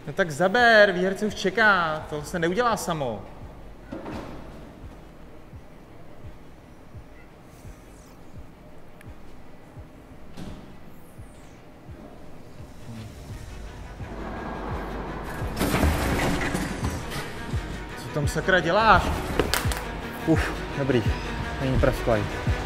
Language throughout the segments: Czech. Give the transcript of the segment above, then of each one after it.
No tak zaber, výherce už čeká, to se neudělá samo. Co tam sakra děláš? Dobrý, není prasklej.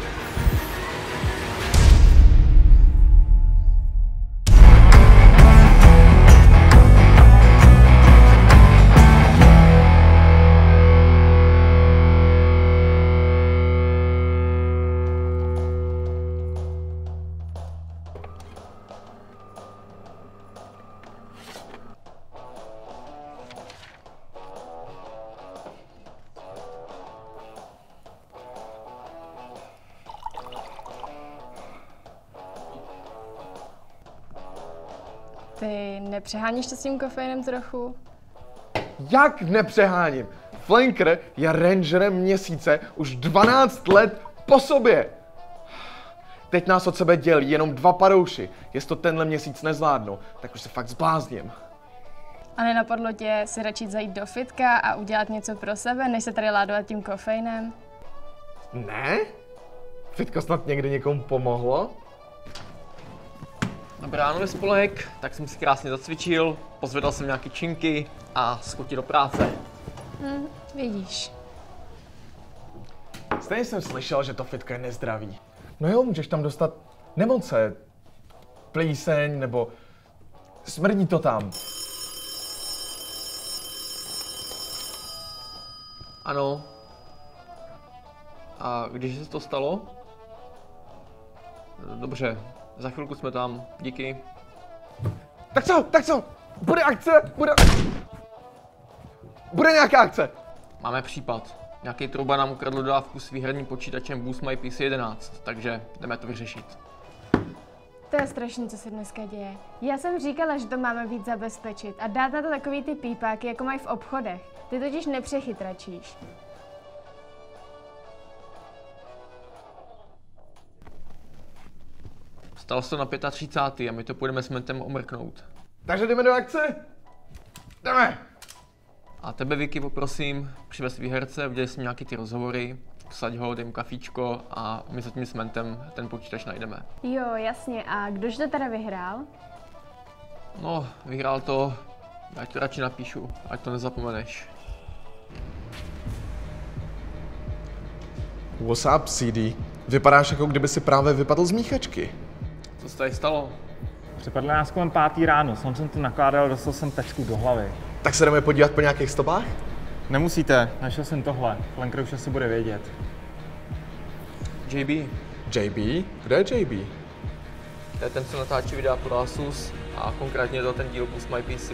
Ty nepřeháníš to s tím kofeinem trochu? Jak nepřeháním? Flanker je rangerem měsíce už 12 let po sobě. Teď nás od sebe dělí jenom 2 padouši. Jestli to tenhle měsíc nezvládnu, tak už se fakt zblázním. A nenapadlo tě si radši zajít do fitka a udělat něco pro sebe, než se tady ládovat tím kofeinem? Ne? Fitko snad někdy někomu pomohlo? Dobré ráno, Nespolek, tak jsem si krásně zacvičil, pozvedal jsem nějaký činky a skuti do práce. Vidíš. Stejně jsem slyšel, že to fitko je nezdravý. No jo, můžeš tam dostat nemoce, plíseň nebo smrdí to tam. Ano. A když se to stalo? Dobře, za chvilku jsme tam, díky. Tak co? Bude akce? Bude nějaká akce. Máme případ. Nějaký trouba nám ukradl dodávku s výhradním počítačem Boost My PC 11, takže jdeme to vyřešit. To je strašný, co se dneska děje. Já jsem říkala, že to máme víc zabezpečit a dát na to takový ty pípáky, jako mají v obchodech. Ty totiž nepřechytračíš. Stalo se to na 35. a my to půjdeme s mentem omrknout. Takže jdeme do akce? Jdeme! A tebe, Vicky, poprosím, přivez výherce, udělej si nějaký ty rozhovory, posaď ho, dej mu kafíčko a my se tím s mentem ten počítač najdeme. Jo, jasně. A kdož to teda vyhrál? No, vyhrál to, já to radši napíšu, ať to nezapomeneš. What's up, CD? Vypadáš, jako kdyby si právě vypadl z míchačky. Co se tady stalo? Přepadl nás kolem 5. ráno, sám jsem to nakládal, dostal jsem tečku do hlavy. Tak se jdeme podívat po nějakých stopách? Nemusíte, našel jsem tohle, Flanker už asi bude vědět. JB, JB? Kde je JB? to je ten, co natáčí videa pro Asus a konkrétně to ten díl Boost My PC.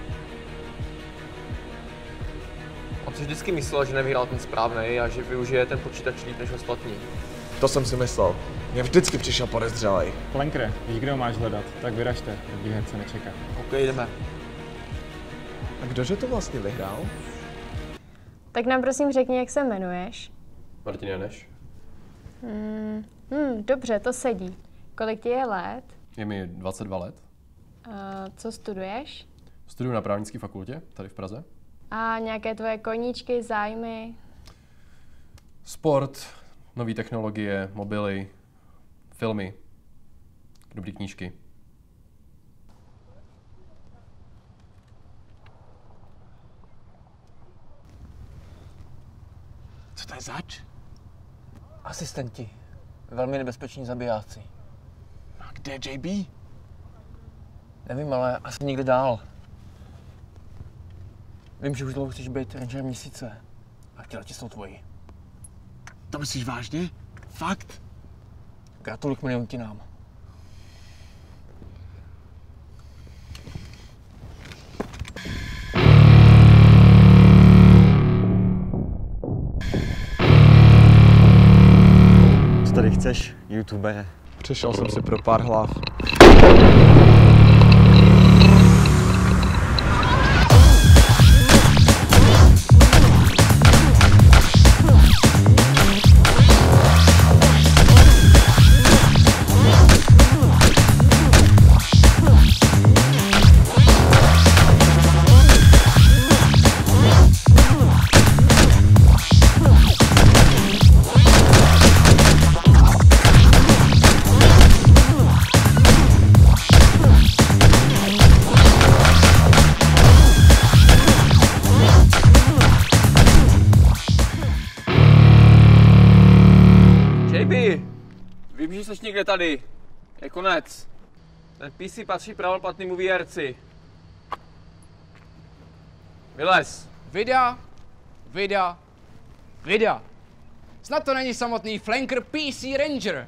On si vždycky myslel, že nevyhrál ten správnej a že využije ten počítač líp než ostatní. To jsem si myslel. Mě vždycky přišel podezřelej. Flanker, víš, kde ho máš hledat, tak vyražte, tak výherce nečeká. OK, jdeme. A kdože to vlastně vyhrál? Tak nám prosím řekni, jak se jmenuješ. Martin Janeš. Dobře, to sedí. Kolik ti je let? Je mi 22 let. Co studuješ? Studuju na právnické fakultě, tady v Praze. A nějaké tvoje koníčky, zájmy? Sport, nové technologie, mobily, filmy, dobrý knížky. Co to je zač? Asistenti. Velmi nebezpeční zabijáci. A kde je JB? Nevím, ale asi někde dál. Vím, že už dlouho chceš být rangerem měsíce a chtěla tisnout tvoji. To myslíš vážně? Fakt? Gratuluj k miliontinám. Co tady chceš, youtubere? Přišel jsem si pro pár hlav. někde tady. Je konec. Ten PC patří pravoplatnému výherci. Vylez. Vida. Snad to není samotný flanker PC Ranger.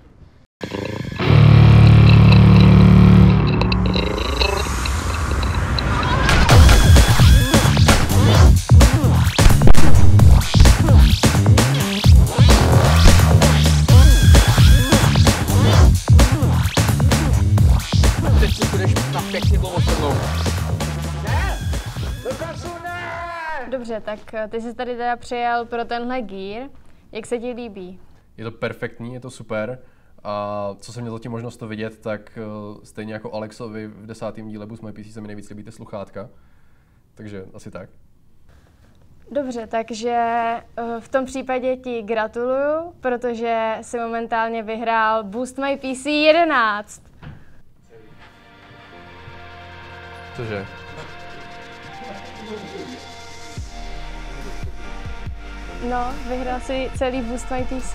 Teď si budeš na pěkně dlouho se mnou. Dobře, tak ty jsi tady teda přijel pro tenhle gear. Jak se ti líbí? Je to perfektní, je to super. A co jsem měl zatím možnost to vidět, tak stejně jako Alexovi v 10. díle Boost My PC se mi nejvíc líbí ty sluchátka. Takže asi tak. Dobře, takže v tom případě ti gratuluju, protože jsi momentálně vyhrál Boost My PC 11. Cože? No, vyhrál si celý Boost My PC.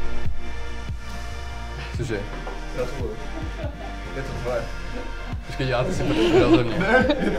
Cože? Gratuluju. Je to tvoje. Počkej, děláte si první ze mě.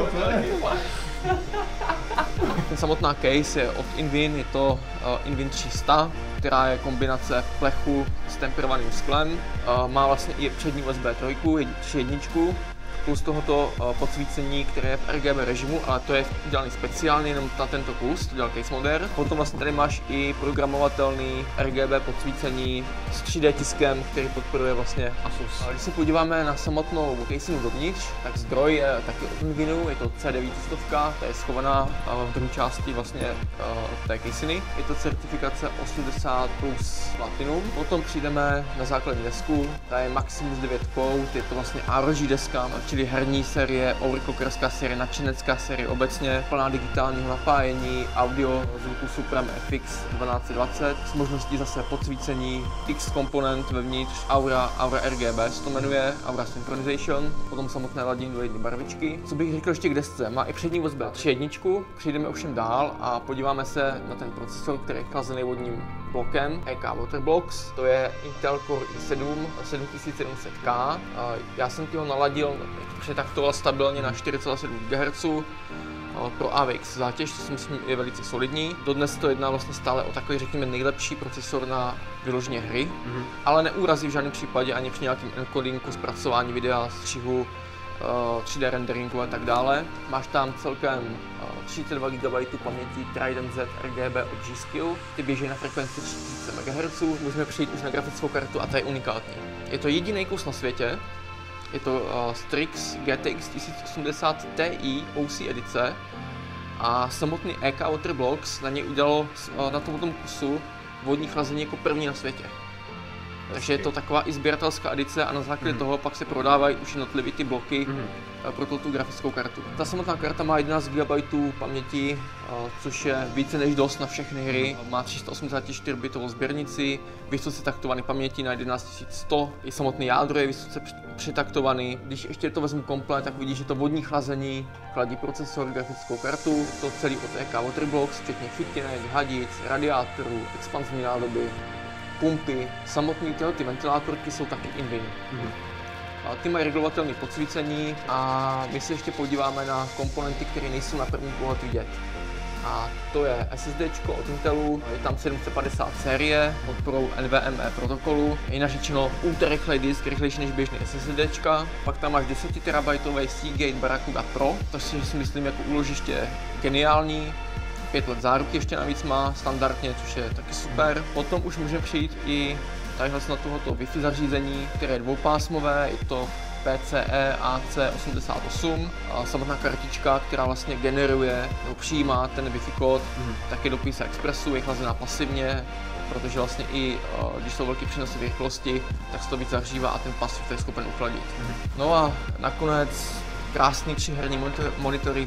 Samotná case je od Invin, je to Invin 300, která je kombinace plechu s temperovaným sklem. Má vlastně i přední USB 3.1, plus tohoto podsvícení, které je v RGB režimu, ale to je udělaný speciálně jenom na tento kus, to dělal case modder. Potom vlastně tady máš i programovatelný RGB podsvícení s 3D tiskem, který podporuje vlastně Asus. A když se podíváme na samotnou caseingu dovnitř, tak zdroj je taky od Invinu, je to C900, ta je schovaná v druhé části vlastně té caseiny. Je to certifikace 80 plus Platinum. Potom přijdeme na základní desku, ta je Maximus 9 Code, je to vlastně ROG deska, čili herní série, overclockerská série, nadšenecká série obecně, plná digitálního napájení, audio zvuku Supreme FX 1220 s možností zase podsvícení, X komponent vevnitř, Aura RGB se to jmenuje, Aura Synchronization, potom samotné ladění do jedné barvičky. Co bych řekl ještě k desce, má i přední USB 3.1, přijdeme ovšem dál a podíváme se na ten procesor, který je chlazený vodním blokem EK Waterblocks, to je Intel Core i7 7700K. Já jsem ho naladil, přetaktoval stabilně na 4,7 GHz pro AVX zátěž, to si myslím je velice solidní. Dodnes to jedná vlastně stále o takový, řekněme, nejlepší procesor na vyloženě hry, ale neúrazí v žádném případě ani při nějakém encodingu, zpracování videa, střihu, 3D renderingu a tak dále. Máš tam celkem 32 GB paměti Trident Z RGB od G-Skill, ty běží na frekvenci 3000 MHz, můžeme přijít už na grafickou kartu a ta je unikátní. Je to jediný kus na světě, je to Strix GTX 1080 Ti OC edice a samotný EK Waterblocks na něj udělalo na tomto kusu vodní chlazení jako první na světě. Takže je to taková i sběratelská edice a na základě toho pak se prodávají už jednotlivý ty bloky pro tu grafickou kartu. Ta samotná karta má 11 GB paměti, což je více než dost na všechny hry. Má 384-bitovou sběrnici, vysoce taktovaný paměti na 11100, i samotný jádro je vysoce přetaktovaný. Když ještě to vezmu komplet, tak vidíš, že to vodní chlazení chladí procesor, grafickou kartu, to celý od EK Waterblocks, včetně chytinek, hadic, radiátorů, expanzní nádoby, pumpy, samotné ty ventilátorky jsou taky Invin. Ty mají regulovatelné podsvícení a my se ještě podíváme na komponenty, které nejsou na první pohled vidět. A to je SSD od Intelu, je tam 750 série, podporou NVMe protokolu, jinak řečeno ultra rychlej disk, rychlejší než běžný SSD. Pak tam máš 10 TB Seagate Barracuda Pro, to si myslím jako úložiště geniální. 5 let záruky ještě navíc má standardně, což je taky super. Potom už můžeme přijít i tadyhle na tohoto Wi-Fi zařízení, které je dvoupásmové, je to PCE AC88. A samotná kartička, která vlastně generuje nebo přijímá ten Wi-Fi kód, tak je do PCI Expressu, je chlazená pasivně, protože vlastně i když jsou velké přenosy rychlosti, tak se to víc zahřívá a ten pasiv je schopen uchladit. No a nakonec krásný 3 herní monitory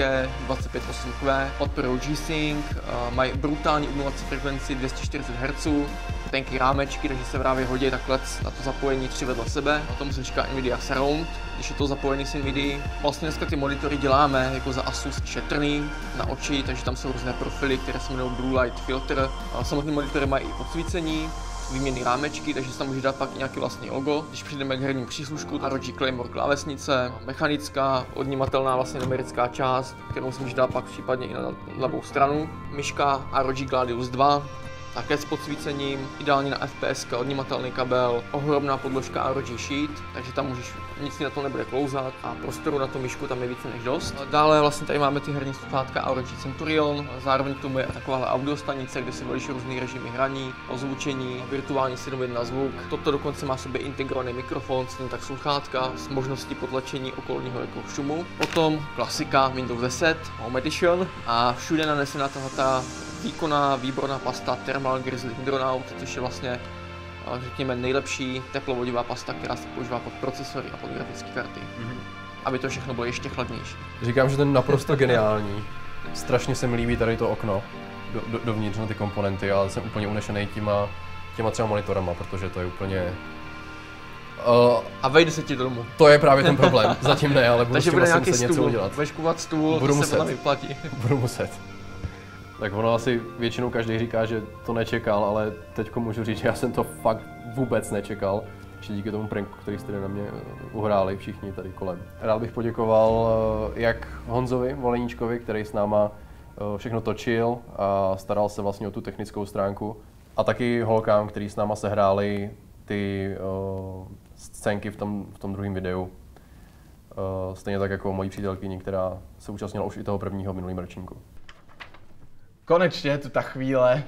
PG258Q, podporují G-Sync, mají brutální obnovací frekvenci 240 Hz, tenký rámečky, takže se právě hodí takhle na to zapojení 3 vedle sebe. A tomu se říká Nvidia Surround, když je to zapojený s Nvidia. Vlastně dneska ty monitory děláme jako za Asus šetrný na oči, takže tam jsou různé profily, které se jmenují Blue Light Filter. Samotné monitory mají i podsvícení, výměnný rámečky, takže se tam může dát pak nějaký vlastní logo. Když přijdeme k herním příslušku, ROG Claymore klávesnice, mechanická, odnímatelná vlastně numerická část, kterou si může dát pak případně i na levou stranu. Myška ROG Gladius 2, také s podsvícením, ideální na FPS, odnímatelný kabel, ohromná podložka ROG Sheet, takže tam můžeš, nic na to nebude klouzat a prostoru na tu myšku tam je více než dost. Dále vlastně tady máme ty herní sluchátka ROG Centurion, zároveň k tomu je takováhle audiostanice, kde si volíš různý režimy hraní, ozvučení, virtuální si na zvuk. Toto dokonce má v sobě integrovaný mikrofon, stejně tak sluchátka s možností potlačení okolního jako šumu. Potom klasika Windows 10 Home Edition a všude nanesená tato výkonná, výborná pasta Thermal Grizzly Hydronaut, což je vlastně, řekněme, nejlepší teplovodivá pasta, která se používá pod procesory a pod grafické karty. Aby to všechno bylo ještě chladnější. Říkám, že to je naprosto geniální. Strašně se mi líbí tady to okno dovnitř na ty komponenty, ale jsem úplně unešený těma třeba monitorama, protože to je úplně... A vejde se ti do domu. To je právě ten problém. Zatím ne, ale budu takže s tím bude asi nějaký muset něco stůl, udělat. budeš kupovat stůl, Budu to muset. se potom vyplatí. Budu muset. Tak ono asi většinou každý říká, že to nečekal, ale teďko můžu říct, že já jsem to fakt vůbec nečekal. Ještě díky tomu pranku, který jste na mě uhráli všichni tady kolem. Rád bych poděkoval jak Honzovi Voleníčkovi, který s náma všechno točil a staral se vlastně o tu technickou stránku. A taky holkám, který s náma sehráli ty scénky v tom druhém videu. Stejně tak jako mojí přítelkyni, která se účastnila už i toho prvního v minulým ročníku. Konečně tu ta chvíle.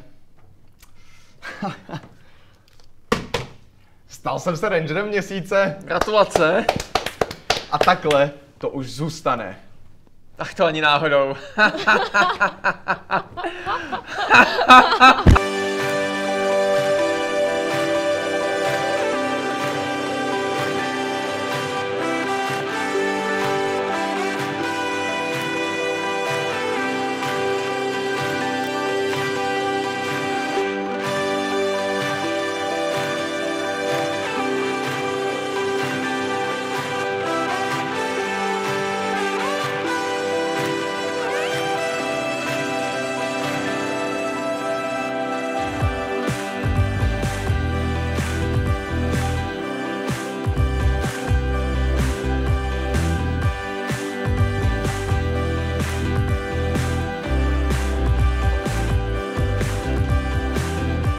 Stal jsem se rangerem měsíce. Gratulace. A takhle to už zůstane. Ach to ani náhodou.